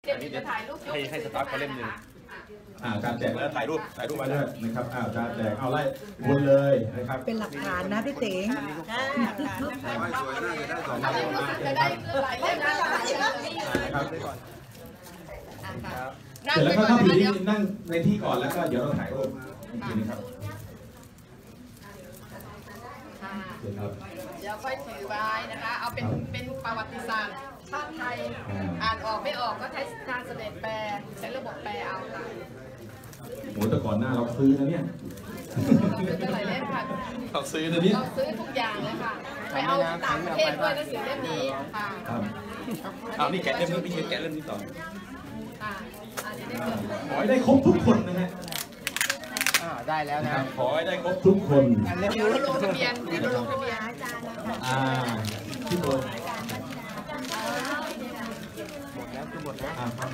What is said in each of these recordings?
เดี๋ยวจะถ่ายรูปให้สตาร์ทเขาเล่มหนึ่งการแจกแล้วถ่ายรูปมาด้วยนะครับการแจกเอาไล่วนเลยนะครับเป็นหลักฐานนะพี่เต๋งจะได้หลายเล่มนะครับเสร็จแล้วก็เข้าไปนั่งในที่ก่อนแล้วก็เดี๋ยวเราถ่ายรูปอีกทีนึงครับเดี๋ยวค่อยถือไว้นะคะเอาเป็นประวัติศาสตร์ชาติไทยอ่านออกไม่ออกก็ใช้การเสด็จแปลใช้ระบบแปลเอาค่ะโหแต่ก่อนหน้าเราซื้อนะเนี่ยซื้อหลายเล่มค่ะเราซื้อนะเนี่ยเราซื้อทุกอย่างเลยค่ะไปเอาต่างประเทศด้วยหนังสือเล่มนี้ค่ะเอานี่แกะเล่มนี้พี่แกะเล่มนี้ต่อค่ะขอให้ได้ครบทุกคนนะฮะได้แล้วนะขอให้ได้ครบทุกคนเดี๋ยวลงทะเบียนที่ลงทะเบียนอาจารย์ที่โดนหมดแล้วคือหมดแล้วครับ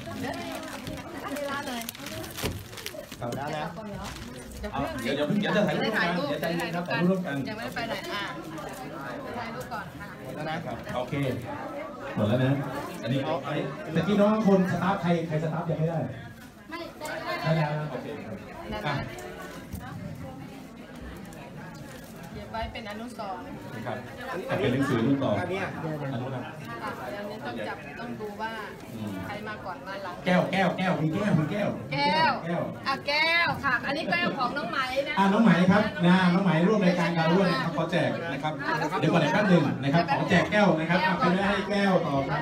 แล้วนะเดี๋ยวจะถ่ายรูปกันเดี๋ยวจะถ่ายรูปกันยังไม่ได้ไปไหนถ่ายรูปก่อนค่ะแล้วนะครับโอเคหมดแล้วนะอันนี้แต่ที่น้องคนสตาร์ทใครสตาร์ทยังไม่ได้ไม่ได้โอเคเก็บไว้เป็นอนุสรณ์นะครับเป็นหนังสือรุ่นต่ออันนี้อนุรักษ์เดี๋ยวนี้ต้องจับต้องดูว่าใครมาก่อนมาหลังแก้วมีแก้วแก้วค่ะอันนี้แก้วของน้องไหมนะน้องไหมครับน้องไหมร่วมรายการเราด้วยนะครับขอแจกนะครับเดี๋ยวก่อนแป๊บนึงนะครับขอแจกแก้วนะครับเป็นไม่ให้แก้วต่อครับ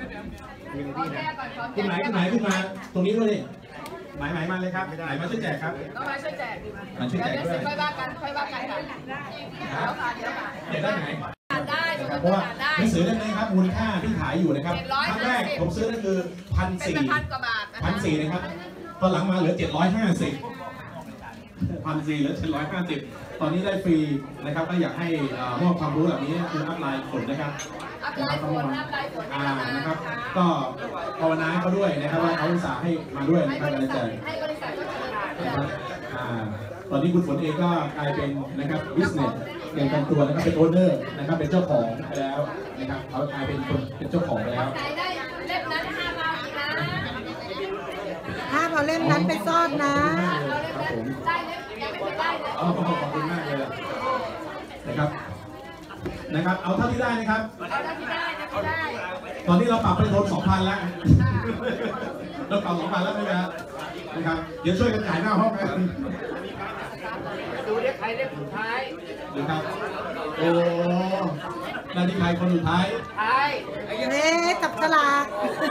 คุณไหนขึ้นมาตรงนี้ด้วยดิหมายมาเลยครับไหนมาช่วยแจกครับน้องไหมช่วยแจกมาช่วยแจกด้วยค่อยว่ากันค่ะเดี๋ยวได้ไหนได้เพราะว่าหนังสือเล่มนี้ครับมูลค่าที่ขายอยู่นะครับครั้งแรกผมซื้อนั่นคือ1,400 กว่าบาทนะครับตอนหลังมาเหลือ750 1,400เหลือ750ตอนนี้ได้ฟรีนะครับก็อยากให้มอบความรู้แบบนี้คืออัพไลน์ผลนะครับอัพไลน์ผลนะครับก็ภาวนาเขาด้วยนะครับว่าเขาอุตส่าห์ให้มาด้วยนะครับอาจารย์ให้บริษัทก็ตอนนี้คุณฝนเองก็กลายเป็นนะครับบิสเนสเป็นตัวนะครับเป็นโอเนอร์นะครับเป็นเจ้าของไปแล้วนะครับเขากลายเป็นคนเป็นเจ้าของไปแล้วได้เล่มนั้น5 บาทนะถ้าเอาเล่มนั้นไปซ่อนนะได้เล่มยังไม่ได้เลยขอบคุณมากเลยนะครับเอาเท่าที่ได้นะครับตอนนี้เราปรับไปโดน 2,000 แล้วเราปรับ 2,000 แล้วใช่ไหมนะครับเดี๋ยวช่วยกันจ่ายหน้าห้องกันดูเรียกใครเรียกสุดท้ายนะครับโอ้นาฬิกาคนสุดท้ายจับฉลาก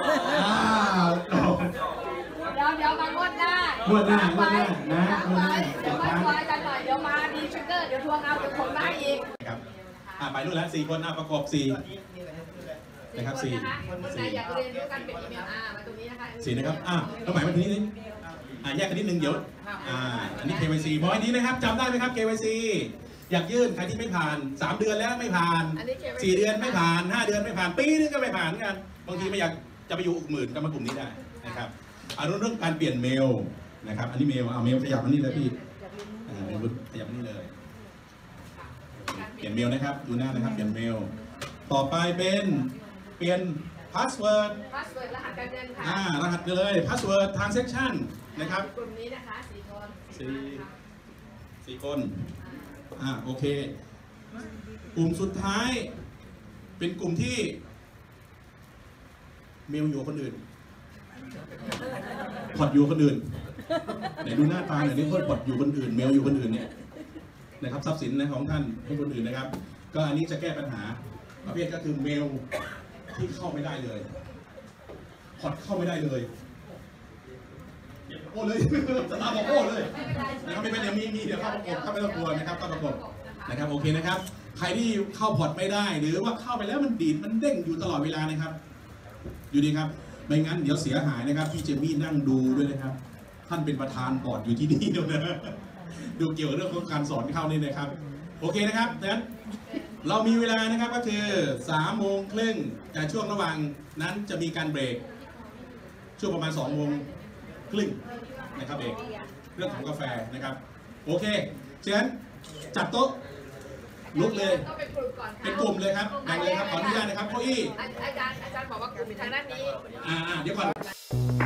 เดี๋ยวมางวดหน้างวดหน้านะเดี๋ยวมาคอยกันหน่อยเดี๋ยวมาดีทริกเกอร์เดี๋ยวทวงเอาเดี๋ยวคนมาอีกครับไปนู่นแล้ว4 คนประกอบ4นะครับ4 อยากเรียนรู้กันเป็นอีเมลมาตรงนี้นะคะ 4นะครับต้องหมายมาทีนี้แยกกันนิดนึงเดี๋ยวอันนี้ KYC บอยนี้นะครับจำได้ไหมครับ KYC อยากยื่นใครที่ไม่ผ่าน3 เดือนแล้วไม่ผ่าน4 เดือนไม่ผ่าน5 เดือนไม่ผ่านปีนึงก็ไม่ผ่านกันบางทีไม่อยากจะไปอยู่หมื่นก็มากลุ่มนี้ได้นะครับเรื่องการเปลี่ยนเมลนะครับอันนี้เมลขยับมานี่เลยพี่ขยับมานี่เลยเปลี่ยนเมลนะครับดูหน้านะครับเปลี่ยนเมลต่อไปเป็นเปลี่ยนพาสเวิร์ดรหัสการเงินค่ะรหัสเลยพาสเวิร์ดทรานเซ็คชั่นนะครับกลุ่มนี้นะคะ 4 คนโอเคกลุ่มสุดท้ายเป็นกลุ่มที่เมลอยู่คนอื่นพอดอยู่คนอื่นไหนดูหน้าตาหน่อยนี่พอดอยู่คนอื่นเมลอยู่คนอื่นเนี่ยนะครับทรัพย์สินของท่านให้คนอื่นนะครับก็อันนี้จะแก้ปัญหาประเภทก็คือเมลที่เข้าไม่ได้เลยพอดเข้าไม่ได้เลยโอ้เลยสตาร์บอกโอ้เลยนะครับไม่เป็นอย่างมีเดี๋ยวเข้าประกบเข้าไปประกวดนะครับเข้าประกบนะครับโอเคนะครับใครที่เข้าพอดไม่ได้หรือว่าเข้าไปแล้วมันดีดมันเด้งอยู่ตลอดเวลานะครับอยู่ดีครับไม่งั้นเดี๋ยวเสียหายนะครับพี่เจมี่นั่งดูด้วยนะครับท่านเป็นประธานบอร์ดอยู่ที่นี่นะดูเกี่ยวกับเรื่องของการสอนเข้านี่นะครับโอเคนะครับดังนั้นเรามีเวลานะครับก็คือ3:30แต่ช่วงระหว่างนั้นจะมีการเบรกช่วงประมาณ2:30นะครับเบรกเรื่องของกาแฟนะครับโอเคฉะนั้นจัดโต๊ะลุกเลยต้องเป็นกลุ่มก่อนเป็นกลุ่มเลยครับแบ่งเลยครับขออนุญาตนะครับเก้าอี้อาจารย์บอกว่ากลุ่มทางด้านนี้เดี๋ยวก่อน